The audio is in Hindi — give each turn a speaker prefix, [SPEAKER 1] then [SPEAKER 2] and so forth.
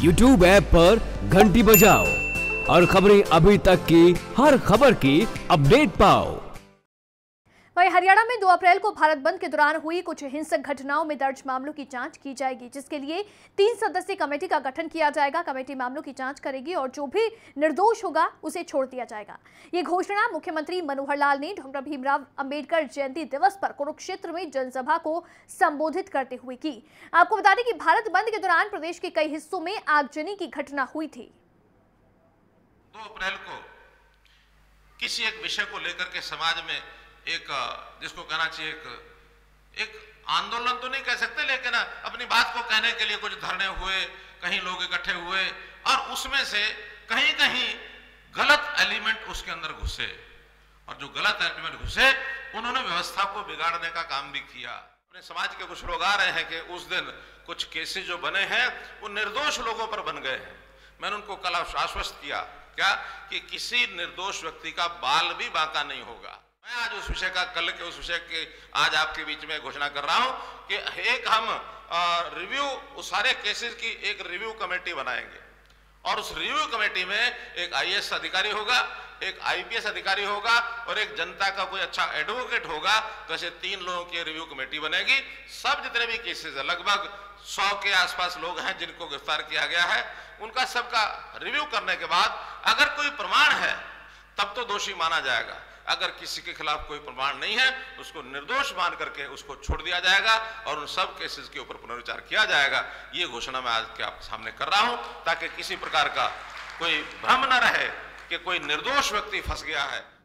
[SPEAKER 1] YouTube ऐप पर घंटी बजाओ और खबरें अभी तक की हर खबर की अपडेट पाओ।
[SPEAKER 2] वहीं हरियाणा में 2 अप्रैल को भारत बंद के दौरान हुई कुछ हिंसक घटनाओं में दर्ज मामलों की जांच की जाएगी, जिसके लिए 3 सदस्यीय कमेटी का गठन किया जाएगा। कमेटी मामलों की जांच करेगी और जो भी निर्दोष होगा उसे छोड़ दिया जाएगा। ये घोषणा मुख्यमंत्री मनोहर लाल ने डॉक्टर भीमराव अंबेडकर जयंती दिवस पर कुरुक्षेत्र में जनसभा को संबोधित करते हुए की। आपको बता दें कि भारत बंद के दौरान प्रदेश के कई हिस्सों में आगजनी की घटना हुई थी।
[SPEAKER 3] 2 अप्रैल को किसी एक विषय को लेकर के समाज में एक जिसको कहना चाहिए एक आंदोलन तो नहीं कह सकते, लेकिन अपनी बात को कहने के लिए कुछ धरने हुए, कहीं लोग इकट्ठे हुए और उसमें से कहीं कहीं गलत एलिमेंट उसके अंदर घुसे और जो गलत एलिमेंट घुसे उन्होंने व्यवस्था को बिगाड़ने का काम भी किया। अपने समाज के कुछ लोग आ रहे हैं कि उस दिन कुछ केसेस जो बने हैं वो निर्दोष लोगों पर बन गए हैं। मैंने उनको कल आश्वस्त किया क्या कि किसी निर्दोष व्यक्ति का बाल भी बांका नहीं होगा। मैं आज उस विषय का कल के उस विषय के आज आपके बीच में घोषणा कर रहा हूं कि एक हम रिव्यू उस सारे केसेस की एक रिव्यू कमेटी बनाएंगे और उस रिव्यू कमेटी में एक आईएएस अधिकारी होगा, एक आईपीएस अधिकारी होगा और एक जनता का कोई अच्छा एडवोकेट होगा। तो ऐसे 3 लोगों की रिव्यू कमेटी बनेगी। सब जितने भी केसेस है, लगभग 100 के आसपास लोग हैं जिनको गिरफ्तार किया गया है, उनका सबका रिव्यू करने के बाद अगर कोई प्रमाण है तब तो दोषी माना जाएगा। अगर किसी के खिलाफ कोई प्रमाण नहीं है उसको निर्दोष मान करके उसको छोड़ दिया जाएगा और उन सब केसेस के ऊपर पुनर्विचार किया जाएगा। ये घोषणा मैं आज के आपके सामने कर रहा हूं ताकि किसी प्रकार का कोई भ्रम न रहे कि कोई निर्दोष व्यक्ति फंस गया है।